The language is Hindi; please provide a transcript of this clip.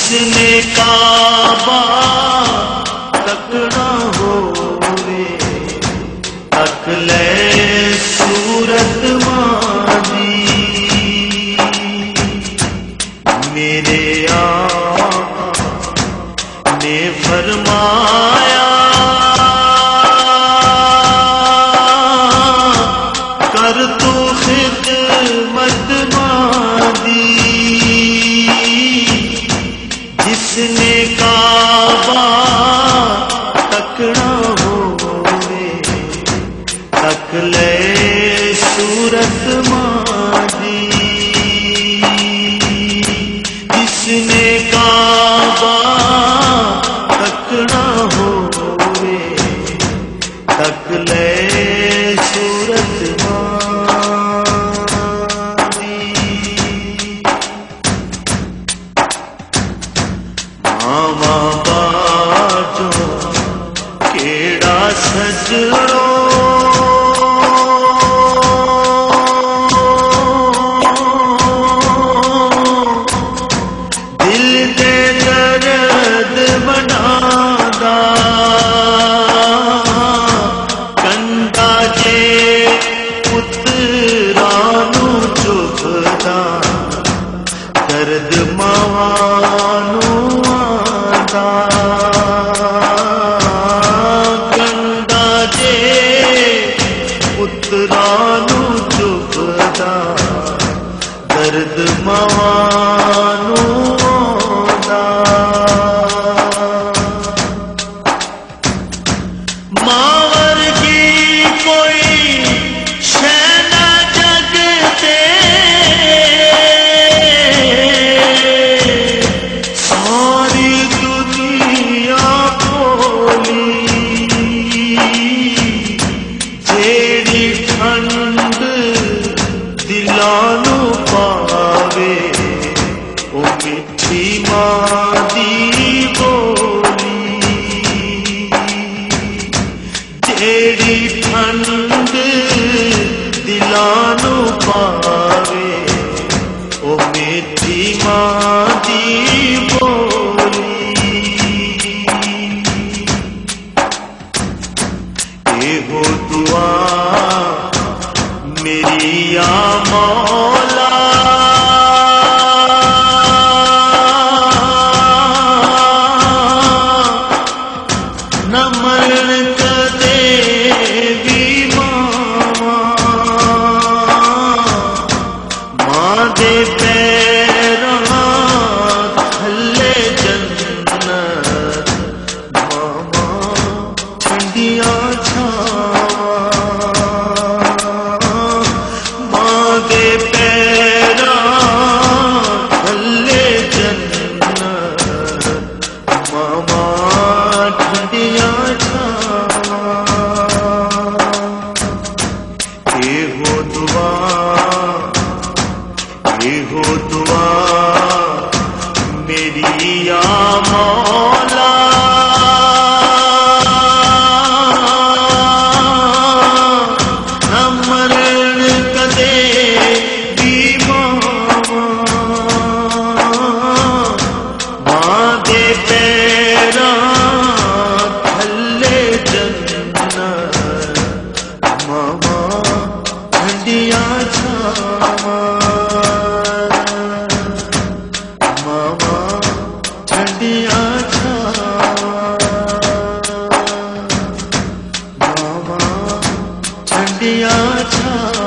जिसने काबा तकड़ा होवे तक ले सूरत मादी। मेरे आका ने फरमाया कर तू खिदमत मादी। जिसने काबा तकड़ा होवे तक ले सूरत मादी। जिसने काबा तकड़ा होवे तक ले सूरत मामा बाजो केड़ा सजड़ो दिल दे दर्द बनादा। कंदा जे पुत्रा नू चुभदा दर्द मावानू कंदा जे पुत्रा नू चुभदा दर्द मावानू आंदा। मां वर्गी कोई शै ना जग ते सारी दुनिया बोली। जेड़ी ठंड दिलानू पावे ओ मिठी मां दी बोली। जेड़ी ठंड दिलानू पावे ओ मिठी मां दी बोली। एहो दुआ मेरी या मौला न मरण कदे भी मां दे पैरां थल्ले जन्नत मामा ठंडियां छावां। मां दे पैरां थल्ले जन्नत मामा ठंडियां छावां। एहो दुआ मेरी या मौला न मरण कदे भी मां दे पैरां थल्ले जन्नत मामा ठंडियां छावां। मामा ठंडियां छावां। मामा ठंडियां छावां।